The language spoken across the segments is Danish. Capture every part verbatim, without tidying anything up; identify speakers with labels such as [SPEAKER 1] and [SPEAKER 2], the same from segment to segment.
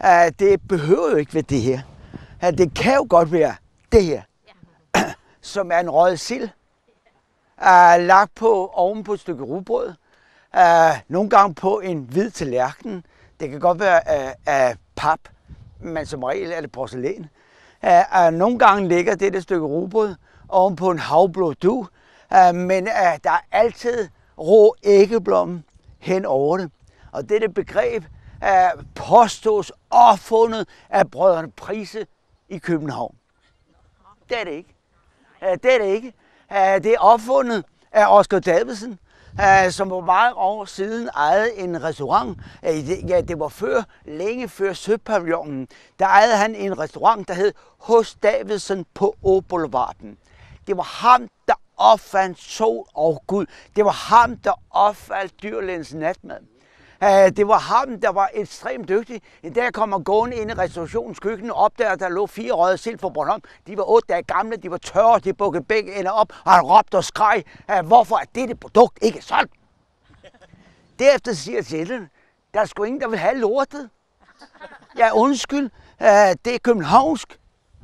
[SPEAKER 1] Uh, det behøver jo ikke være det her. Uh, det kan jo godt være det her, som er en røget sild, uh, lagt på oven på et stykke rugbrød. Uh, nogle gange på en hvid tallerken. Det kan godt være uh, af pap, men som regel er det porcelæn. Uh, uh, nogle gange ligger det et stykke rugbrød oven på en havblå dug, uh, men uh, der er altid rå æggeblomme hen over det. Og dette begreb uh, påstås opfundet af brødrene Price i København. Det er det ikke. Uh, det er det ikke. Uh, det er opfundet af Oscar Davidsen, Uh, som var meget år siden ejede en restaurant. Uh, det, ja, det var før, længe før Søpavillonen. Der ejede han en restaurant, der hed Hos Davidsen på Åboulevarden. Det var ham, der opfandt sol og Gud. Det var ham, der opfandt Dyrlægens natmad. Uh, det var ham, der var ekstremt dygtig. En dag kom han gående ind i restaurationens køkken og opdagede, at der lå fire røde sild fra Bornholm. De var otte dage gamle, de var tørre, de bukkede begge ender op, og han råbte og skreg, uh, hvorfor er dette produkt ikke solgt? Derefter siger sjælen, der er sgu ingen, der vil have lortet. Ja, undskyld, uh, det er københavnsk.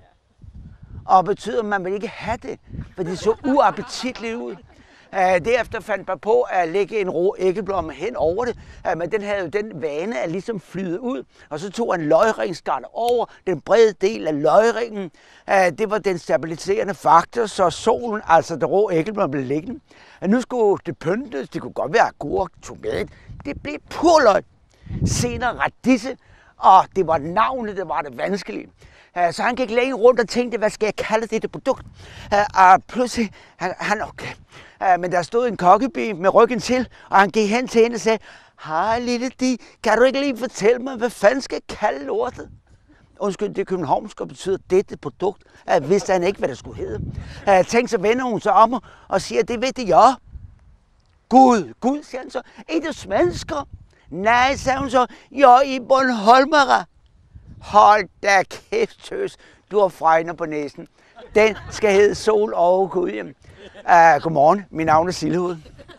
[SPEAKER 1] Og betyder, at man vil ikke have det, for det så uappetitligt ud. Uh, derefter fandt man på at lægge en rå æggeblomme hen over det, uh, men den havde jo den vane at ligesom flyde ud, og så tog han løgringsgarnet over den brede del af løgringen. Uh, det var den stabiliserende faktor, så solen, altså det rå æggeblomme, blev liggende. Uh, nu skulle det pyntes, det kunne godt være agurk, tomat, det blev purløg. Senere radisse, og det var navnet, det var det vanskelige. Uh, så han gik længe rundt og tænkte, hvad skal jeg kalde dette produkt? Uh, og pludselig, han, han okay. Uh, men der stod en kokkeby med ryggen til, og han gik hen til hende og sagde, hej lille Di, kan du ikke lige fortælle mig, hvad fanden skal jeg kalde lortet? Undskyld, det er københavnsk og betyder dette produkt. Uh, vidste han ikke, hvad det skulle hedde. Uh, tænk, så vender hun sig om og siger, det ved det jeg. Gud, Gud, siger han så, er det svensker? Nej, sagde hun så, jeg er i Bornholmere. Hold da kæft, tøs. Du har fregner på næsen. Den skal hedde Sol og Gud. Uh, godmorgen, mit navn er Sildehoved.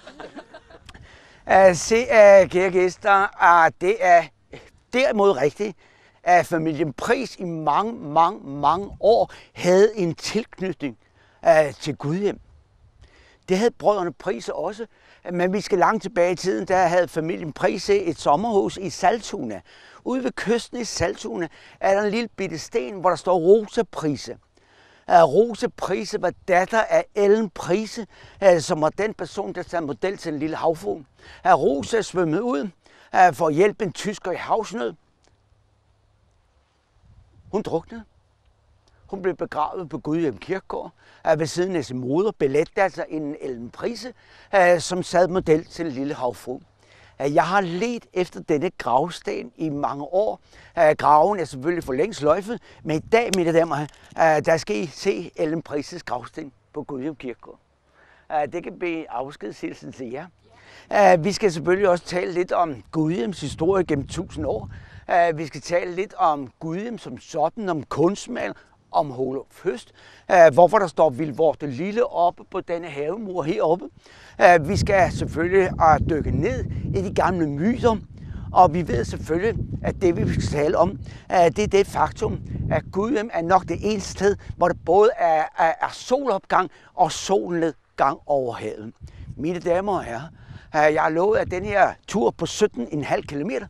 [SPEAKER 1] Uh, se, uh, kære gæster, uh, det er derimod rigtigt, at familien Price i mange, mange, mange år havde en tilknytning uh, til Gudhjem. Det havde brødrene Price også, men vi skal langt tilbage i tiden, der havde familien Price et sommerhus i Saltuna. Ude ved kysten i Saltuna er der en lille bitte sten, hvor der står Rosa Price. Rosa Price var datter af Ellen Price, som var den person, der satte model til en lille havfugl. Rosa svømmede ud for at hjælpe en tysker i havsnød. Hun druknede. Hun blev begravet på Gudhjem Kirkegård ved siden af sin moder, Belette, altså en Ellen Price, som sad model til en lille havfugl. Jeg har let efter denne gravsten i mange år. Graven er selvfølgelig for længst sløjfet, men i dag, mine damer, der skal I se Ellen Prices gravsten på Gudhjem Kirkegård. Det kan blive afskedshilsen til jer. Vi skal selvfølgelig også tale lidt om Gudhjems historie gennem tusind år. Vi skal tale lidt om Gudhjem som sådan, om kunstmaler, om Holof Høst, hvorfor der står Vilvorte Lille oppe på denne havemur heroppe. Vi skal selvfølgelig dykke ned i de gamle myter, og vi ved selvfølgelig, at det vi skal tale om, det er det faktum, at Gudhjem er nok det eneste sted, hvor der både er, er, er solopgang og solnedgang over havet. Mine damer og herrer, jeg har lovet, at den her tur på sytten komma fem kilometer,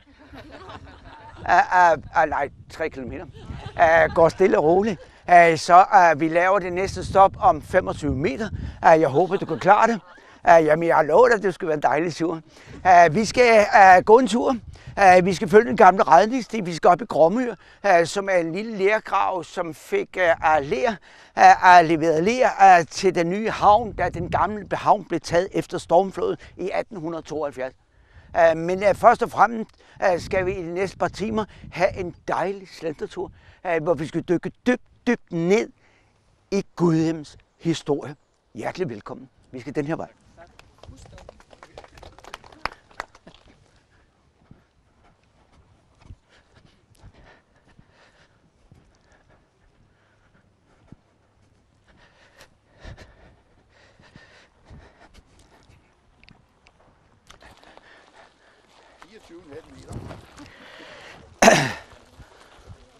[SPEAKER 1] Uh, uh, uh, nej, tre kilometer. Uh, går stille og roligt. Uh, så uh, vi laver det næste stop om femogtyve meter. Uh, jeg håber, du kan klare det. Uh, jamen, jeg har lovet dig, at det skal være en dejlig tur. Uh, vi skal uh, gå en tur. Uh, vi skal følge den gamle redningssti. Vi skal op i Gråmyr, uh, som er en lille lergrav, som fik uh, ler, uh, leveret ler uh, til den nye havn, da den gamle havn blev taget efter stormfloden i atten tooghalvfjerds. Uh, men uh, først og fremmest uh, skal vi i de næste par timer have en dejlig slentretur, uh, hvor vi skal dykke dybt, dybt ned i Gudhjems historie. Hjertelig velkommen. Vi skal den her vej.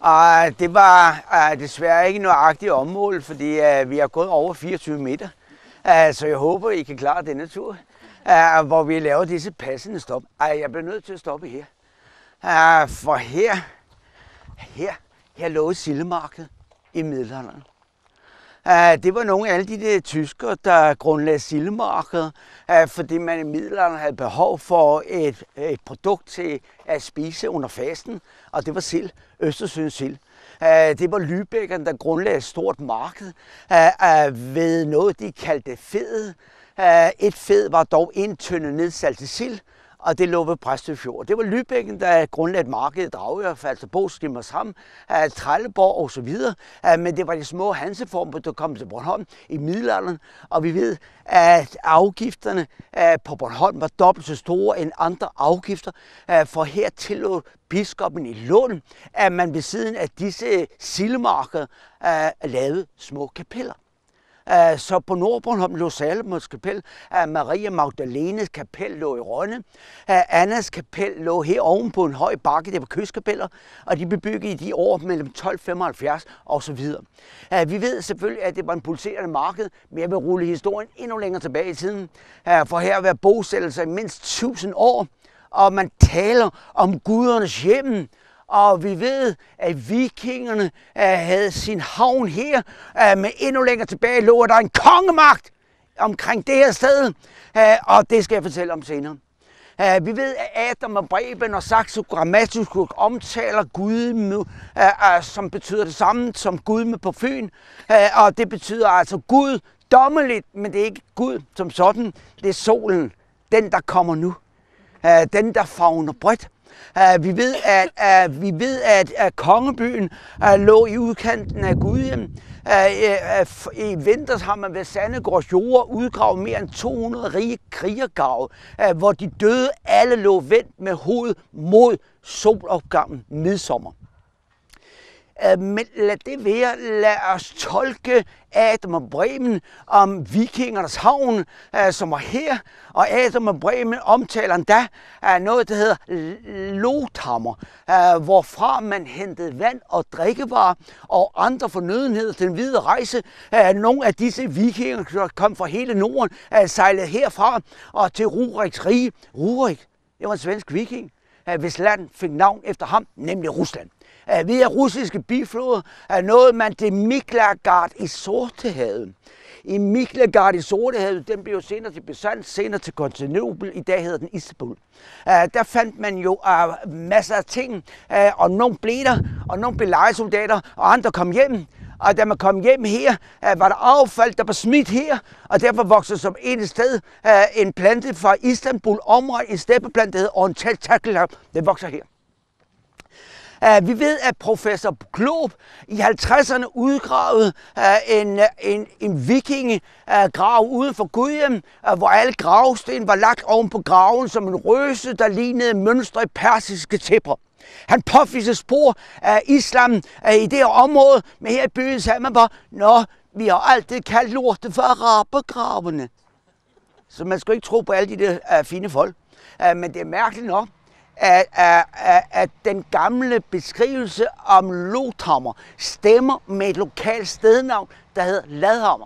[SPEAKER 1] Og det var uh, desværre ikke nøjagtigt ommål, fordi uh, vi har gået over fireogtyve meter. Uh, så jeg håber, I kan klare denne tur, uh, hvor vi laver disse passende stop. Uh, jeg bliver nødt til at stoppe her. Uh, for her, her, her lå et sildemarked i middelalderen. Uh, det var nogle af alle de der tyskere, der grundlagde sildemarkeder, uh, fordi man i middelalderen havde behov for et, et produkt til at spise under fasten, og det var sild, Østersøens sild. Uh, det var Lübeckerne, der grundlagde et stort marked uh, uh, ved noget, de kaldte fed. Uh, et fed var dog en tønde nedsaltet sild, og det lå ved Præstø Fjord. Det var Lübecken, der grundlagde et marked i Dragør, Falsterbo, Skimmershamn, Trelleborg osv. Men det var de små hanseformer, der kom til Bornholm i middelalderen. Og vi ved, at afgifterne på Bornholm var dobbelt så store end andre afgifter. For her tillod biskoppen i Lund, at man ved siden af disse sildemarkeder lavede små kapeller. Så på Nordbornholm lå Salomons kapel, Maria Magdalenes kapel lå i Rønne, Annas kapel lå her oven på en høj bakke, det var kystkapeller, og de blev bygget i de år mellem tolv femoghalvfjerds og så videre. Vi ved selvfølgelig, at det var en pulserende marked, men jeg vil rulle historien endnu længere tilbage i tiden, for her har været bosættelser i mindst tusind år, og man taler om gudernes hjem. Og vi ved, at vikingerne uh, havde sin havn her, uh, men endnu længere tilbage lå der en kongemagt omkring det her sted, uh, og det skal jeg fortælle om senere. Uh, vi ved, at Adam og Breben og Saxo Grammaticus omtaler Gudme, uh, uh, som betyder det samme som Gudme på Fyn, uh, og det betyder altså Gud dommeligt, men det er ikke Gud som sådan, det er solen, den der kommer nu, uh, den der favner bredt. Uh, vi ved, at uh, vi ved, at uh, kongebyen uh, lå i udkanten af Gudhjem. Uh, uh, I vinters har man ved Sandegårds jord udgravet mere end to hundrede rige krigergrave, uh, hvor de døde alle lå vendt med hovedet mod solopgangen midsommer. Uh, men lad det være, lad os tolke Adam og Bremen om vikingernes havn, uh, som var her, og Adam og Bremen omtaler endda uh, noget, der hedder Lothammer, uh, hvorfra man hentede vand og drikkevarer og andre fornødenheder til den videre rejse. Uh, nogle af disse vikinger, der kom fra hele Norden, uh, sejlede herfra og til Ruriks rige. Rurik, det var en svensk viking, uh, hvis land fik navn efter ham, nemlig Rusland. Via russiske bifloder er noget man til Miklagard i Sortehavet. I Miklagard i Sortehavet, den blev jo senere til Byzans, senere til Konstantinopel, i dag hedder den Istanbul. Der fandt man jo masser af ting, og nogle blev der, og nogle blev lejesoldater, og andre kom hjem. Og da man kom hjem her, var der affald, der var smidt her, og derfor voksede som et sted en plante fra Istanbul området, en steppeplante, der hedder Oriental, den vokser her. Uh, vi ved, at professor Glob i halvtredserne udgravede uh, en, en, en vikingegrav uh, uden for Gudhjem, uh, hvor alle gravsten var lagt oven på graven som en røse, der lignede mønstre i persiske tæpper. Han påviste spor af islam uh, i det her område, men her i byen sagde man bare, nå, vi har altid kaldt lortet for arabergravene. Så man skal ikke tro på alle de der uh, fine folk. Uh, men det er mærkeligt nok, At, at, at den gamle beskrivelse om Lothammer stemmer med et lokalt stednavn, der hedder Ladhammer.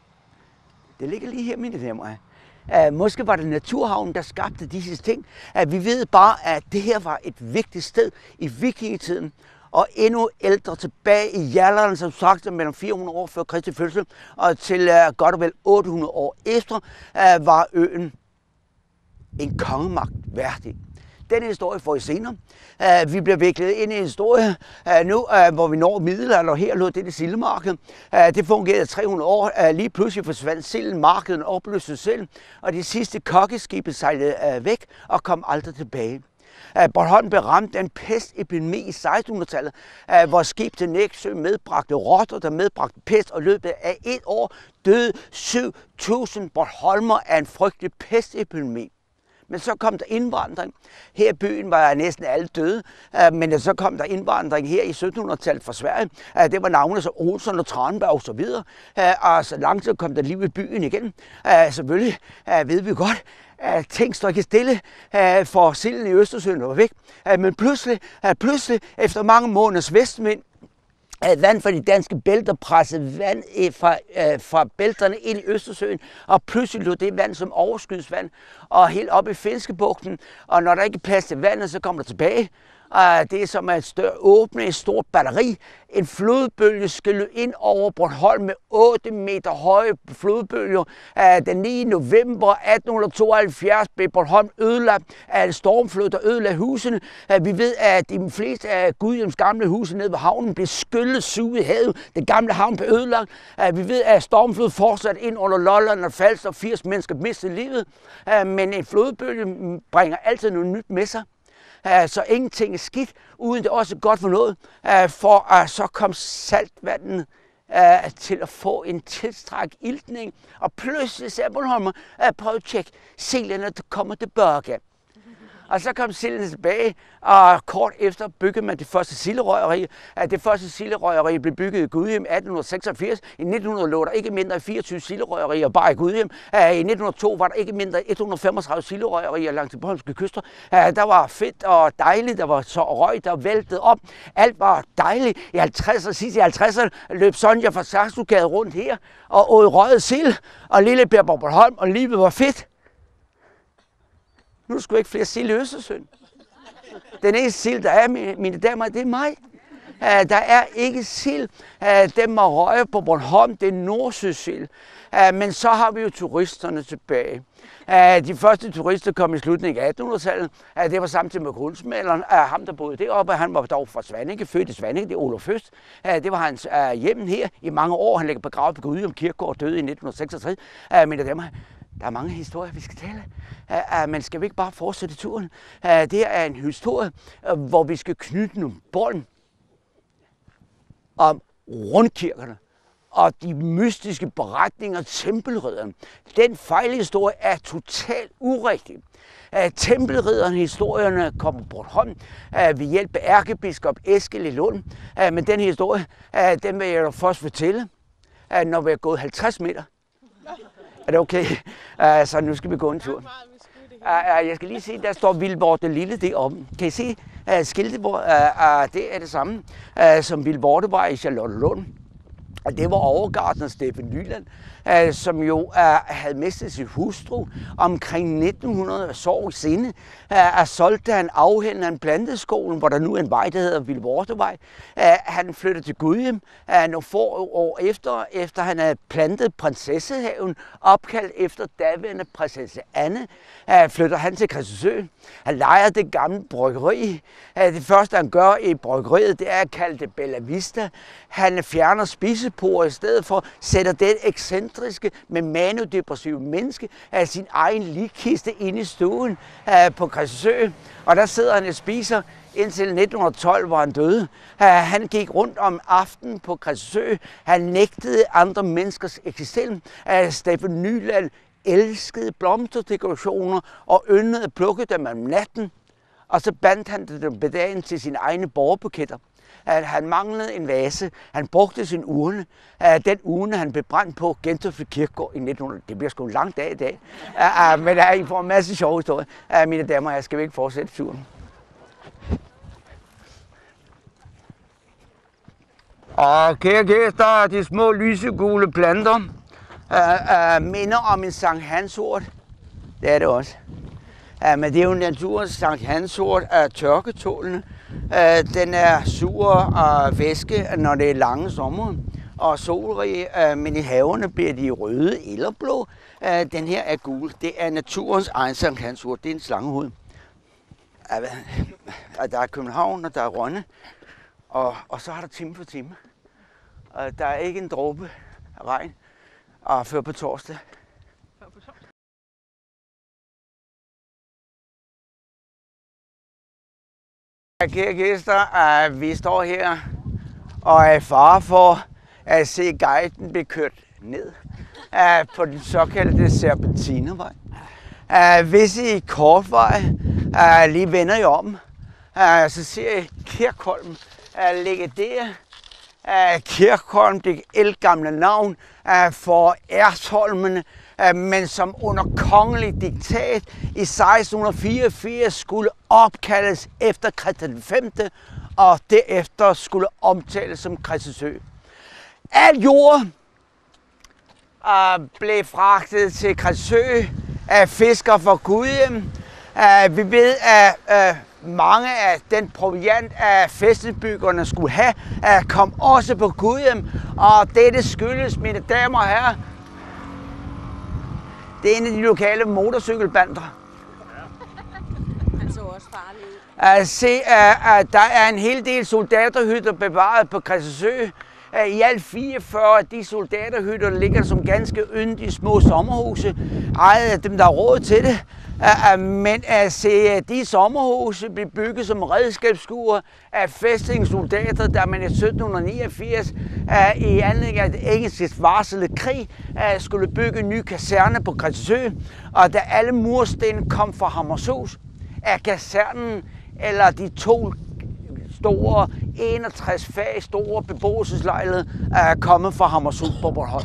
[SPEAKER 1] Det ligger lige her, mine damer. Uh, måske var det Naturhavnen, der skabte disse ting. Uh, vi ved bare, at det her var et vigtigt sted i vikingetiden, og endnu ældre tilbage i jernalderen, som sagt mellem fire hundrede år før Kristi fødsel, og til uh, godt og vel otte hundrede år efter, uh, var øen en kongemagt værdig. Den historie får I senere. Uh, vi bliver viklet ind i en historie uh, nu, uh, hvor vi når middelalderen, og her lå det det sildemarked. Uh, det fungerede tre hundrede år. Uh, lige pludselig forsvandt silden, markedet opløste selv, og de sidste kokkeskibe sejlede uh, væk og kom aldrig tilbage. Uh, Bornholm blev ramt af en pestepidemi i sekstenhundredetallet, uh, hvor skib til Nexø medbragte rotter, der medbragte pest, og løbet af et år døde syv tusind bornholmer af en frygtelig pestepidemi. Men så kom der indvandring. Her i byen var næsten alle døde, uh, men så kom der indvandring her i syttenhundredetallet fra Sverige. Uh, det var navne som Olsen og Tranberg og så videre. Uh, og så langsomt kom der liv i byen igen. Uh, selvfølgelig uh, ved vi godt, at ting står ikke stille, uh, for silden i Østersøen var væk. Uh, men pludselig, uh, pludselig, efter mange måneders vestvind, at vand fra de danske bælter pressede vand fra, øh, fra bælterne ind i Østersøen, og pludselig lå det vand som overskydsvand og helt op i Finskebugten, og når der ikke er plads til vandet, så kommer der tilbage. Og det er som at stør, åbne et stort batteri. En flodbølge skal ind over Bornholm med otte meter høje flodbølger. Den niende november atten tooghalvfjerds blev Bornholm ødelagt af en stormflod, der ødelagde husene. Vi ved, at de fleste af Gudhjems gamle huse nede ved havnen blev skyllet suget i havet. Den gamle havn blev ødelagt. Vi ved, at stormflod fortsatte ind under Lolland og Falster, og firs mennesker mistede livet. Men en flodbølge bringer altid noget nyt med sig. Så ingenting er skidt, uden det også er godt for noget, for at så kom saltvandet til at få en tilstræk iltning. Og pludselig sagde Bornholmer, prøv at tjekke, sildene der kommer tilbage. Og så kom sildene tilbage, og kort efter byggede man det første silderøgeri. Det første silderøgeri blev bygget i Gudhjem atten seksogfirs. I nitten hundrede lå der ikke mindre end fireogtyve silderøgerier bare i Gudhjem. I nitten hundrede og to var der ikke mindre end et hundrede og femogtredive silderøgerier langs de bornholmske kyster. Der var fedt og dejligt, der var så røg, der væltede op. Alt var dejligt. I halvtredserne, sidst i halvtredserne løb Sonja fra Saxogade rundt her og åd røget sild, og lille Per på Bornholm, og livet var fedt. Nu skal vi ikke flere sild i Østersøen. Den eneste sild, der er, mine damer, det er mig. Der er ikke sild. Dem må røge på Bornholm, det er nordsøsild. Men så har vi jo turisterne tilbage. De første turister kom i slutningen af attenhundredetallet. Det var samtidig med kunstmaleren. Ham, der boede deroppe, han var dog fra Svanike, født i Svanike, det er Olof Høst. Det var hans hjem her i mange år. Han ligger begravet på Gudhjem Kirkegård, døde i nitten seksogtres. Men dem der er mange historier, vi skal tale. Men skal vi ikke bare fortsætte turen? Det er en historie, hvor vi skal knytte nogle bånd om rundkirkerne og de mystiske beretninger af tempelridderen. Den fejlhistorie er totalt urigtig. Tempelridderen historierne kommer på Bornholm ved hjælp af ærkebiskop Eskil i Lund. Men den historie, den vil jeg da først fortælle, når vi er gået halvtreds meter. Er det okay? Uh, så nu skal vi gå en tur. Uh, uh, jeg skal lige se, der står Vilborg det Lille deroppe. Kan I se uh, skiltet? Uh, uh, det er det samme uh, som Vilborgvej i Charlottenlund. Og det var overgartner Steffen Nyland, uh, som jo uh, havde mistet sin hustru omkring nitten hundrede, sorg i sinde. Uh, solgte han afhænden af en planteskolen, hvor der nu er en vej, der hedder Vilborgvej. Uh, han flyttede til Gudhjem uh, nogle få år efter, efter han havde plantet Prinsessehaven, opkaldt efter daværende prinsesse Anne. Uh, flytter han til Christiansø. Han lejer det gamle bryggeri. Uh, det første, han gør i bryggeriet, det er at kalde det Bella Vista. Han fjerner spisepordet i stedet for, sætter den ekscentriske, men manodepressive menneske af sin egen ligkiste inde i stuen uh, på Christiansø. Og der sidder han og spiser indtil nitten tolv, hvor han døde. Uh, han gik rundt om aftenen på Christiansø. Han nægtede andre menneskers eksistens. Uh, Steffen Nyland elskede blomsterdekorationer og yndede at plukke dem om natten. Og så bandt han dem på dagen til sine egne borgerbuketter. Han manglede en vase. Han brugte sin urne. Den urne, han blev brændt på Gentofte Kirkegård i nitten hundrede. Det bliver sgu en lang dag i dag. Men I får en masse sjove historier. Mine damer, jeg skal ikke fortsætte turen. Og kære gæster, de små lysegule planter minder om en Sankt Hans-urt. Det er det også. Men det er jo naturens Sankt Hans-urt af tørketålende. Den er sur og væske, når det er lange sommer og solrig, men i haverne bliver de røde eller blå. Den her er gul. Det er naturens egen Sankt Hans-urt. Det er en slangehoved. Der er København, og der er Rønne, og, og så har der time for time. Der er ikke en dråbe af regn, og før på torsdag. Kære gæster, vi står her og er i fare for at se guiden blive kørt ned på den såkaldte Serpentinervej. Uh, hvis I kortvej uh, lige vender jer om, uh, så ser I Kirkholm uh, ligge der. Uh, Kirkholm, det ældgamle navn uh, for Ertholmen, uh, men som under kongelig diktat i seksten fireogfirs skulle opkaldes efter Christian den femte og derefter skulle omtales som Christiansø. Al jord uh, blev fragtet til Christiansø af fiskere fra Gudhjem. Uh, vi ved, at uh, mange af den proviant, af fæstningsbyggerne skulle have, uh, kom også på Gudhjem. Og dette skyldes, mine damer og herrer, det er en af de lokale motorcykelbander.
[SPEAKER 2] Han så også farlig ud.
[SPEAKER 1] Uh, se, uh, uh, der er en hel del soldaterhytter bevaret på Christiansø. Uh, I alt fireogfyrre af de soldaterhytter ligger som ganske yndige små sommerhuse, ejet af dem, der har råd til det. Uh, uh, men uh, se, de sommerhuse blev bygget som redskabsskuer af fæstningssoldater, da man i sytten niogfirs uh, i anledning af det engelske varslede krig uh, skulle bygge en ny kaserne på Christiansø. Og da alle mursten kom fra Hammershus, er kasernen eller de to store enogtres fag store beboelseslejligheder er kommet fra Hammershus på Bornholm.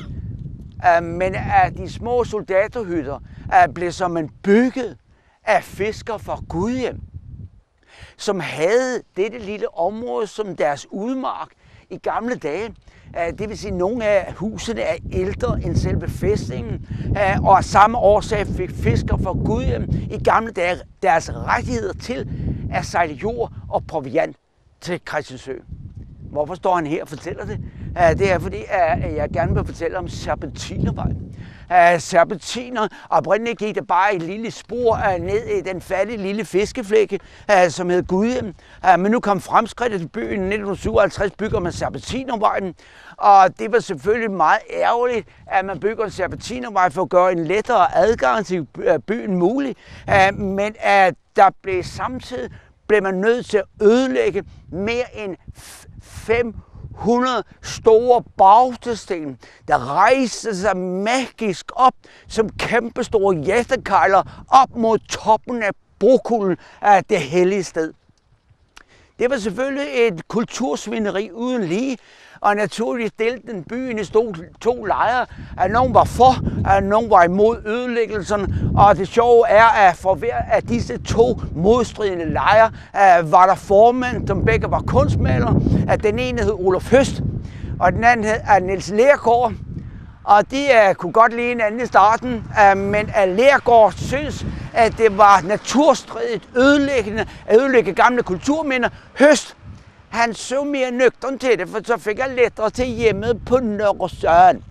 [SPEAKER 1] Men af de små soldaterhytter blev som en bygget af fiskere fra Gudhjem, som havde dette lille område som deres udmark i gamle dage. Det vil sige, at nogle af husene er ældre end selve fæstningen, og af samme årsag fik fiskere fra Gudhjem i gamle dage deres rettigheder til at sejle jord og proviant til Christiansø. Hvorfor står han her og fortæller det? Det er fordi, at jeg gerne vil fortælle om Serpentinervejen. Serpentiner, oprindeligt gik der bare et lille spor ned i den fattige lille fiskeflække, som hed Gudhjem. Men nu kom fremskridtet til byen. I nitten syvoghalvtreds bygger man Serpentinervejen. Og det var selvfølgelig meget ærgerligt, at man bygger en Serpentinervej for at gøre en lettere adgang til byen mulig. Men at der blev samtidig blev man nødt til at ødelægge mere end fem hundrede store bagtesten, der rejste sig magisk op som kæmpestore jættekejler op mod toppen af brokulden af det hellige sted. Det var selvfølgelig et kultursvineri uden lige, og naturligt delte den byen i to lejre. At nogen var for, at nogen var imod ødelæggelserne. Og det sjove er, at for hver af disse to modstridende lejre var der formænd, som begge var kunstmalere. At den ene hed Olaf Høst, og den anden hed Niels Lergaard. Og de uh, kunne godt lide hinanden i starten, uh, men uh, Lergaard synes, at det var naturstridigt ødelæggende at ødelægge gamle kulturminder. Høst, han så mere nøgtern til det, for så fik jeg lettere til hjemmet på Nørresøen.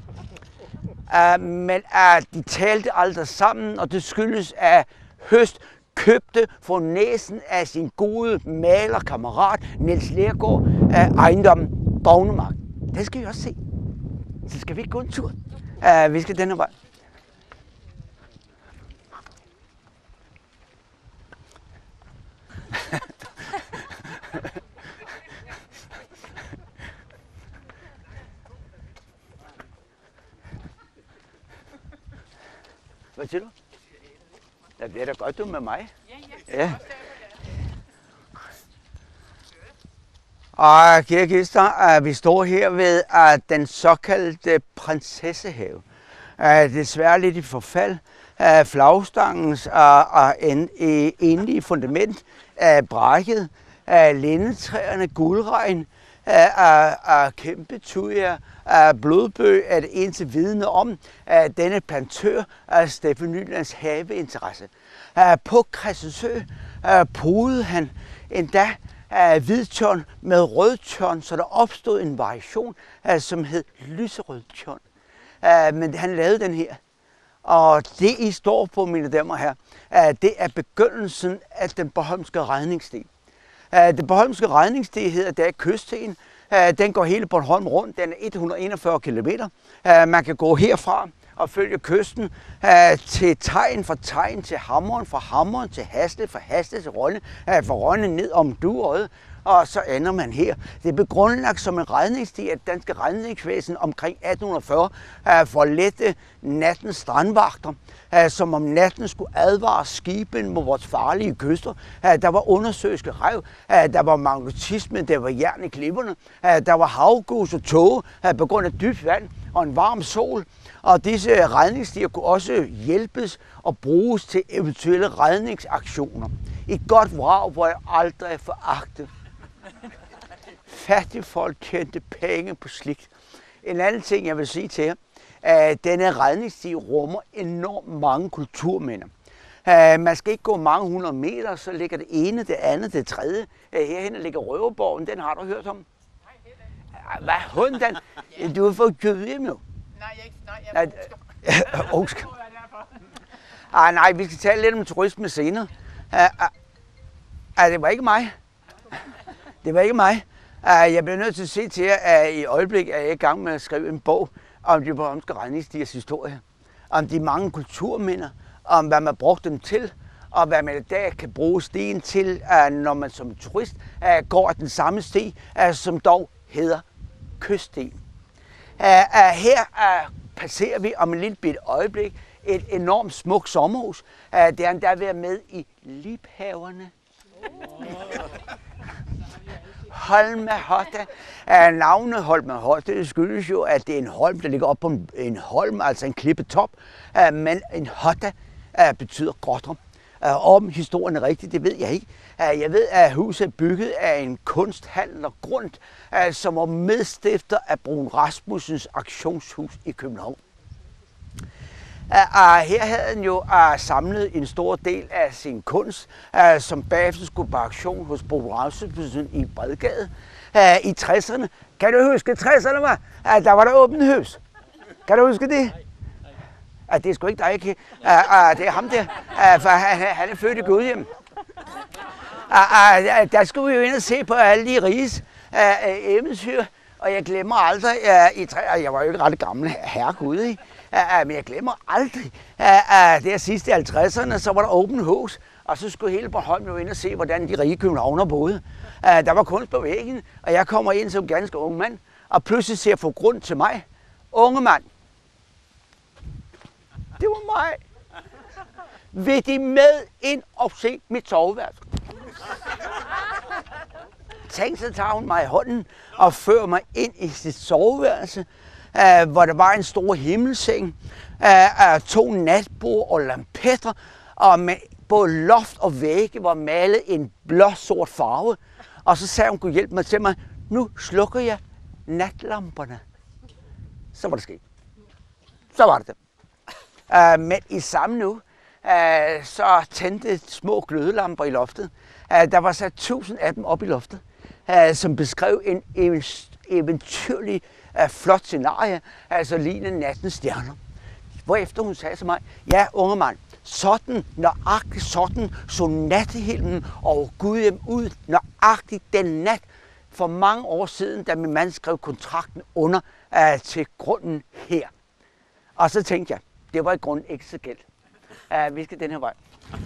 [SPEAKER 1] Uh, men uh, de talte aldrig sammen, og det skyldes, at Høst købte for næsen af sin gode malerkammerat Niels Lergaard uh, ejendommen Bognemark. Det skal I også se. Så skal vi ikke gå en tur. Uh, vi skal denne vej. Hvad siger du? Ja, det er da godt, du er med mig. Ja, ja. Og kære gæster, vi står her ved den såkaldte prinsessehave. Desværre lidt i forfald. Flagstangens endelige fundament er brækket. Lindetræerne, guldregn, kæmpe tujer, blodbøg er det eneste vidne om denne plantør af Steffen Nylands haveinteresse. På Christiansø podede han endda hvidtjørn med rødtjørn, så der opstod en variation, som hed lyserødtjørn. Men han lavede den her. Og det, I står på, mine damer og herrer, det er begyndelsen af den bornholmske redningssti. Den bornholmske redningssti hedder, det er kyststien. Den går hele Bornholm rundt. Den er et hundrede og enogfyrre kilometer. Man kan gå herfra og følge kysten til Tegn, fra Tegn til Hammeren, fra Hammeren til Hasle, fra Hasle til Rønne, fra Rønne ned om Duerød. og så ender man her. Det blev grundlagt som en redningssti af det danske redningsvæsen omkring atten fyrre for at lette nattens strandvagter, som om natten skulle advare skibene mod vores farlige kyster. Der var undersøiske rev, der var magnetisme, der var jern i klipperne, der var havgus og tåge på grund af dybt vand og en varm sol. Og disse redningsstier kunne også hjælpes og bruges til eventuelle redningsaktioner. Et godt vrag, hvor jeg aldrig foragte. Fattige folk tjente penge på slikt. En anden ting, jeg vil sige til jer, at denne redningssti rummer enormt mange kulturminder. Man skal ikke gå mange hundrede meter, så ligger det ene, det andet, det tredje. Herhenne ligger Røverborgen, den har du hørt om? Hvad hunden den? Du har fået købt hjem nu.
[SPEAKER 3] Nej, jeg ikke. Nej, jeg er
[SPEAKER 1] Oskar. Ah, nej, vi skal tale lidt om turisme senere. Ah, ah, ah, det var ikke mig. Det var ikke mig. Ah, jeg bliver nødt til at sige til jer, at i øjeblikket er jeg i gang med at skrive en bog om de bornholmske redningsstiers historie. Om de mange kulturminder, om hvad man brugte dem til, og hvad man i dag kan bruge stien til, når man som turist går den samme sti, som dog hedder kyststien. Her passerer vi om et lille bitte øjeblik et enormt smukt sommerhus. Det er endda ved at med i Liebhaverne. Holmehotta. Navnet Holmehotta, det skyldes jo, at det er en holm, der ligger op på en holm, altså en klippetop. Men en hotta betyder grotter. Om historien er rigtig, det ved jeg ikke. Jeg ved, at huset er bygget af en kunsthandler Grund, som var medstifter af Brun Rasmussens auktionshus i København. Her havde han jo samlet en stor del af sin kunst, som bagefter skulle på auktion hos Brun Rasmussen i Bredgade i tresserne. Kan du huske tresserne, var? Der var der åbent hus. Kan du huske det? Ah, det er sgu ikke dig, ikke? Ah, ah, det er ham der, ah, for han, han er født i Gudhjem. Ah, ah, der skulle vi jo ind og se på alle de riges ah, eventyr, og jeg glemmer aldrig, ah, i tre, jeg var jo ikke ret gammel, herregud, ikke? Ah, men jeg glemmer aldrig, ah, ah, der sidste i halvtredserne, så var der åbent hus, og så skulle hele Bornholm jo ind og se, hvordan de rige københavner boede. Ah, der var kunst på væggen, og jeg kommer ind som ganske ung mand, og pludselig ser jeg få grund til mig. Unge mand. Det var mig. Vil de med ind og se mit soveværelse? Tænk, så tager hun mig i hånden og fører mig ind i sit soveværelse, uh, hvor der var en stor himmelseng, uh, uh, to natbord og lampetter, og med både loft og vægge var malet en blå-sort farve. Og så sagde hun, kunne hjælpe mig til mig, nu slukker jeg natlamperne. Så var det sket. Så var det det. Uh, men i samme nu, uh, så tændte små glødelamper i loftet. Uh, der var sat tusind af dem op i loftet, uh, som beskrev en eventyrlig uh, flot scenarie, altså lignende nattens stjerner. Hvorefter hun sagde til mig, ja unge mand, sådan, nøjagtigt sådan, så nattehimlen over Gudhjem ud, nøjagtigt den nat, for mange år siden, da min mand skrev kontrakten under uh, til grunden her. Og så tænkte jeg, det var i grunden ikke så galt. Uh, vi skal den her vej.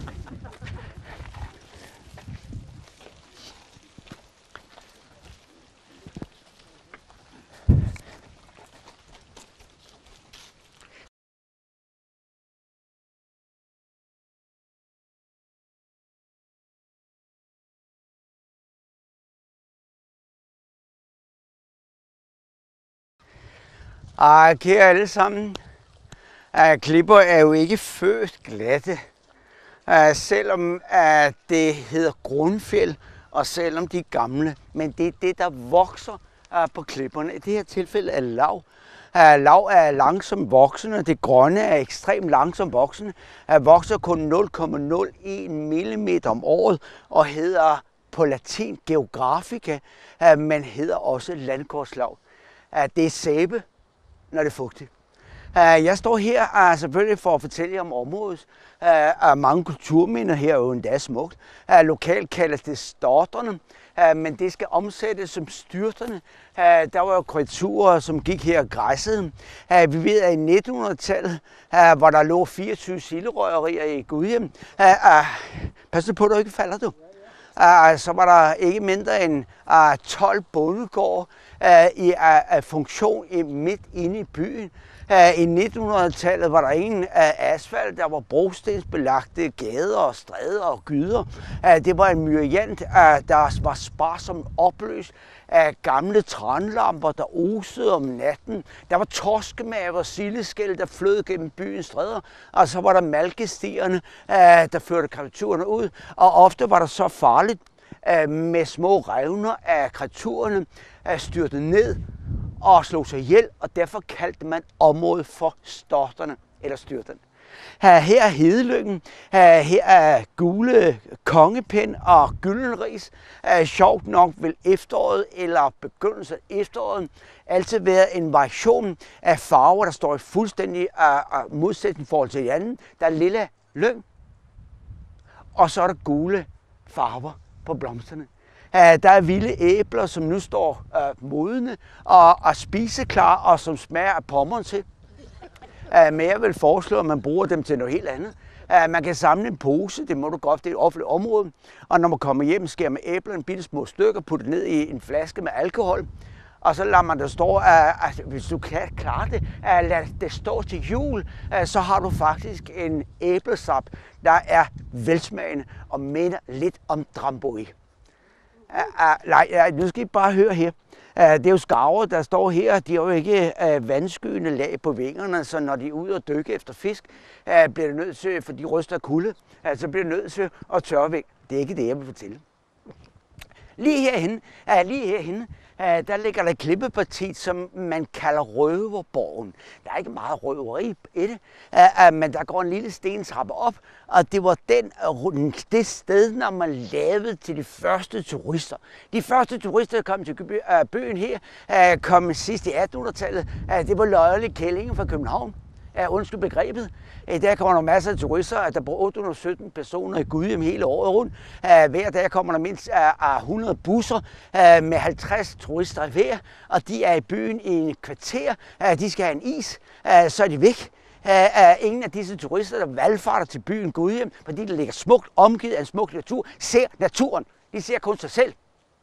[SPEAKER 1] Ej, kære alle sammen. Uh, klipper er jo ikke født glatte, uh, selvom uh, det hedder grundfjeld, og selvom de er gamle. Men det er det, der vokser uh, på klipperne. I det her tilfælde er lav. Uh, lav er langsomt voksende, det grønne er ekstremt langsomt voksende. Uh, vokser kun nul komma nul en millimeter om året og hedder på latin geografica, uh, men hedder også landkortslav. Uh, det er sæbe, når det er fugtigt. Jeg står her uh, selvfølgelig for at fortælle jer om området. Uh, mange kulturminder her er jo endda smukt. Uh, lokalt kaldes det storterne, uh, men det skal omsættes som styrterne. Uh, der var jo kreaturer, som gik her og græssede. Uh, vi ved, at i nitten hundrede-tallet, uh, hvor der lå fireogtyve silderøgerier i Gudhjem. Uh, uh, pas på, at du ikke falder, du. Uh, så var der ikke mindre end uh, tolv bondegård uh, i uh, funktion i, midt inde i byen. Uh, I nittenhundredetallet var der ingen uh, asfalt, der var brostensbelagte gader og stræder og gyder. Uh, det var en myriant, uh, der var sparsomt opløst af gamle tranlamper, der osede om natten. Der var torskemaver og sildeskæl, der flød gennem byens stræder. Og så var der malkestierne, uh, der førte kreaturerne ud. Og ofte var der så farligt uh, med små revner af kreaturerne uh, styrtet ned og slog sig ihjel, og derfor kaldte man området for Stotterne eller Styrterne. Her er Hedelykken, her er Gule Kongepind og Gyldenris. Sjovt nok vil efteråret eller begyndelsen af efteråret altid være en variation af farver, der står i fuldstændig modsætning i forhold til hinanden. Der er lilla lyng, og så er der gule farver på blomsterne. Der er vilde æbler, som nu står uh, modne og, og spiseklar, og som smager af pommeren til. Uh, men jeg vil foreslå, at man bruger dem til noget helt andet. Uh, man kan samle en pose, det må du godt, det er et offentligt område. Og når man kommer hjem, skærer man æbler en bitte små stykker, putter ned i en flaske med alkohol. Og så lader man det stå, uh, altså, hvis du kan klare det, uh, lad det stå til jul, uh, så har du faktisk en æblesap, der er velsmagende og minder lidt om Drambuie. Uh, uh, nej, uh, nu skal I bare høre her. Uh, det er jo skarver, der står her. De har jo ikke uh, vandskyende lag på vingerne, så når de er ude og dykke efter fisk, uh, bliver det nødt til, for de ryster af kulde, uh, så bliver det nødt til at tørre væk. Det er ikke det, jeg vil fortælle. Lige herhenne, uh, lige herhenne uh, der ligger der et klippeparti, som man kalder Røverborgen. Der er ikke meget røveri i det, uh, uh, men der går en lille stentrappe op, og det var den, uh, det sted, når man lavede til de første turister. De første turister, der kom til uh, byen her, uh, kom sidst i attenhundredetallet. Uh, det var Løjerlig Kællinge fra København. Uh, undskyld begrebet. Uh, der kommer der masser af turister. Der bor otte hundrede og sytten personer i Gudhjem hele året rundt. Uh, hver dag kommer der mindst uh, hundrede busser uh, med halvtreds turister hver, og de er i byen i en kvarter. Uh, de skal have en is, uh, så er de væk. Uh, uh, ingen af disse turister, der valfarter til byen Gudhjem, fordi det ligger smukt omgivet af en smuk natur, ser naturen. De ser kun sig selv.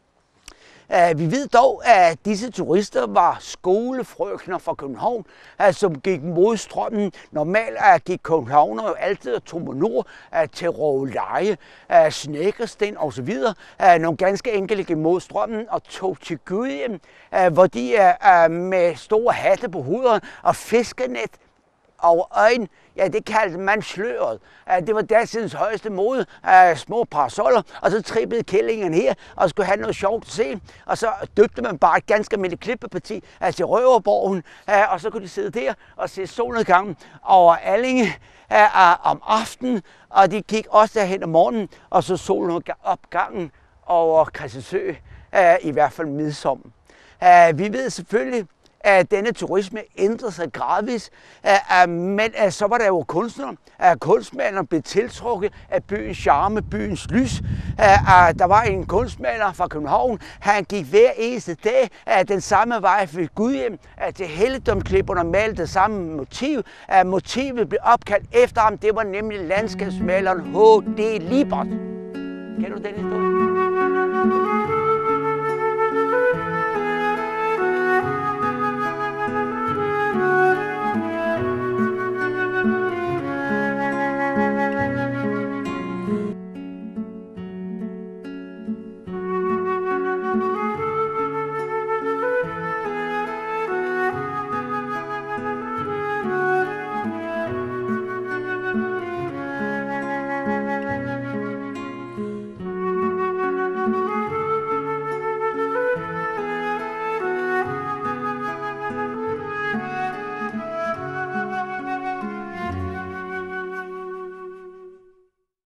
[SPEAKER 1] Uh, vi ved dog, at disse turister var skolefrøkner fra København, uh, som gik mod strømmen. Normalt uh, gik københavner jo altid og tog mod nord uh, til Rågeleje, uh, Snekkersten osv. Uh, nogle ganske enkelte gik mod strømmen og tog til Gudhjem, uh, hvor de uh, med store hatte på hovedet og fiskenet over øjen, ja, det kaldte man sløret. Det var datidens højeste mode, små parasoller, og så trippede kællingen her og skulle have noget sjovt at se. Og så døbte man bare et ganske almindeligt klippeparti til Røverborgen, og så kunne de sidde der og se solnedgangen over Allinge om aftenen, og de gik også derhen om morgenen, og så solopgangen over Christiansø, i hvert fald midsommer. Vi ved selvfølgelig, at denne turisme ændrede sig gradvis, men så var der jo kunstnere. Kunstmalerne blev tiltrukket af byens charme, byens lys. Der var en kunstmaler fra København, han gik hver eneste dag den samme vej fra Gudhjem til Helligdomsklipperne og malte det samme motiv. Motivet blev opkaldt efter ham, det var nemlig landskabsmaleren H D Lippert. Kender du den historie?